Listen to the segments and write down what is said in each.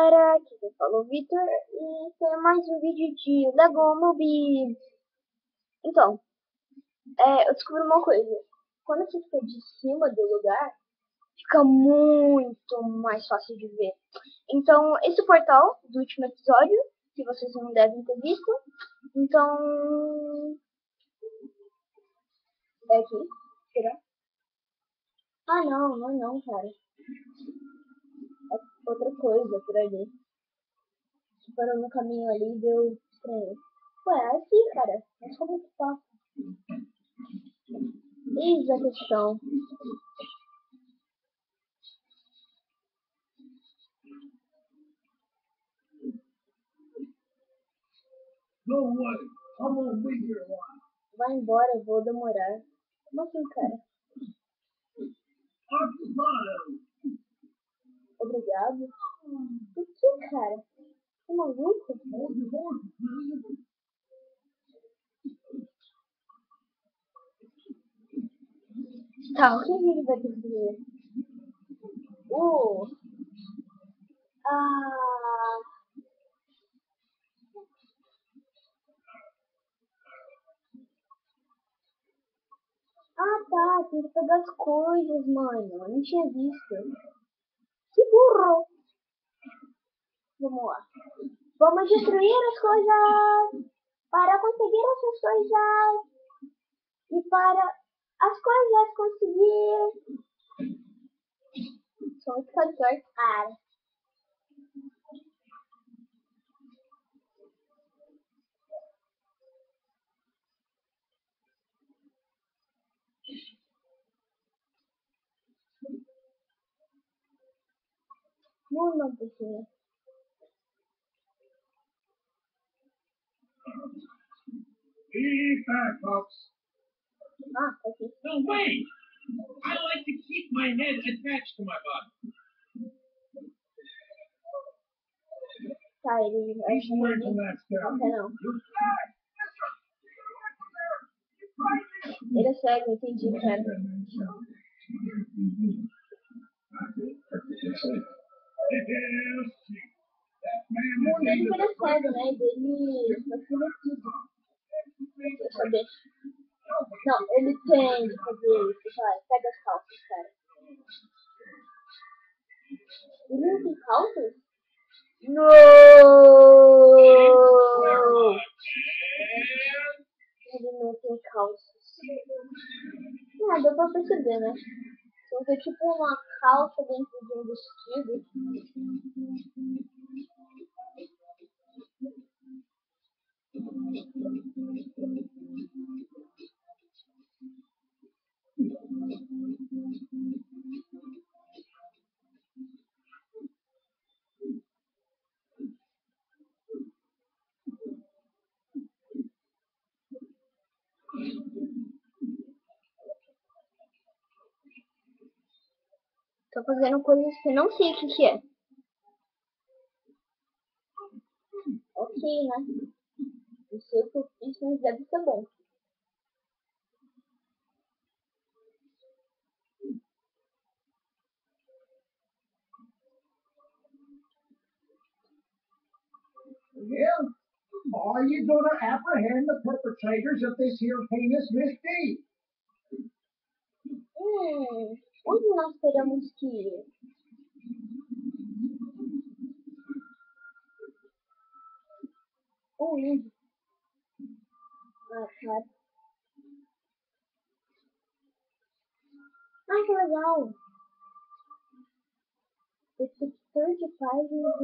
galera, aqui quem falou o Victor e tem mais um vídeo de Lego Mobile. Então, eu descobri uma coisa, quando você fica de cima do lugar, fica muito mais fácil de ver. Então, esse é o portal do último episódio, que vocês não devem ter visto, então, é aqui, será? Ah não, não é não, cara, é outra coisa por ali. Parou no caminho ali e deu estranho. Ué, é aqui, cara. Mas como que passa? Eis a questão. Don't worry, I'm gonna be here a while. Vai embora, eu vou demorar. Como assim, cara? Occupado. Obrigado? Por que, cara? Tá maluco? Hold your horses, will you? Tá, o que a gente vai ter que fazer? Ah... Ah, tá. Tem que pegar as coisas, mano. Eu não tinha visto. Que burro. Vamos lá. Vamos destruir as coisas. Para conseguir essas coisas. E para as coisas conseguir. Sou muito cantor, cara. Não precisa. Be back, folks. Ah, tá aqui. No, wait! I like to keep my head attached to my body. Tá, ele vai He's away from that não stuff. quer não. Ele é cego, entendi, cara. Não dele que ele é cego, né? Dele facilita tudo. Quer saber? Não, ele tem que fazer isso, vai. Pega as calças, cara. Ele não tem calças? Não! Ele não tem calças. Ah, deu pra perceber, né? Então tem tipo uma calça dentro de um vestido. Tô fazendo coisas que eu não sei o que é. Ok, né? Não sei o que eu fiz, mas deve ser bom. Yeah? Are you gonna apprehend the perpetrators of this here heinous misdeed? Onde nós teremos que ir? Onde? Ah, claro. Ah, que legal. Detector de páginas.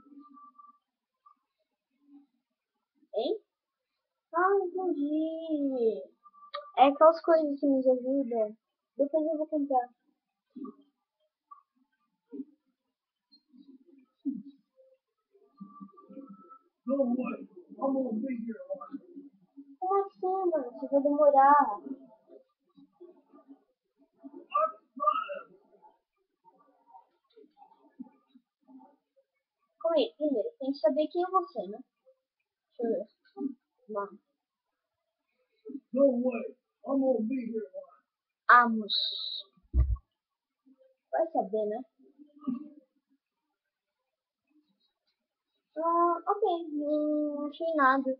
Hein? Ah, entendi. É aquelas coisas que nos ajudam. Depois eu vou comprar. Don't worry, I'm gonna be here a while. Como assim, mano? Você vai demorar. Calma aí, primeiro, tem que saber quem é você, né? Deixa eu ver. Vamos. Don't worry, I'm gonna be here a while. Amos. Vai saber, né? Ok, não achei nada.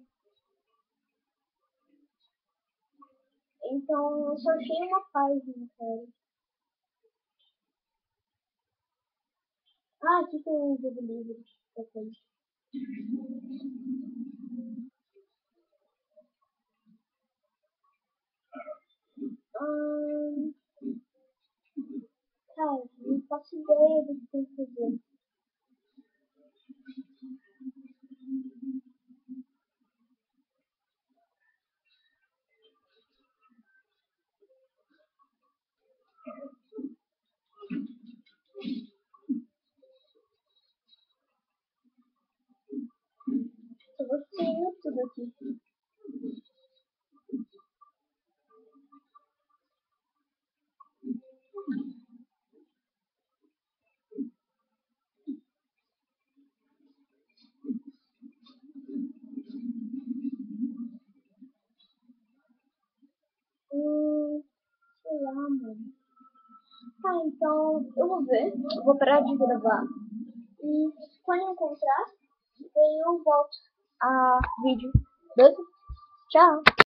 Então, eu só achei uma página, cara. Ah, aqui tem um jogo livre. Ok. Ahn, cara, não faço ideia do que tem que fazer. Eu vou seguir tudo aqui. Sei lá, mano. Tá, então eu vou ver. Eu vou parar de gravar. E quando eu encontrar, daí eu volto a vídeo. Beleza? Tchau!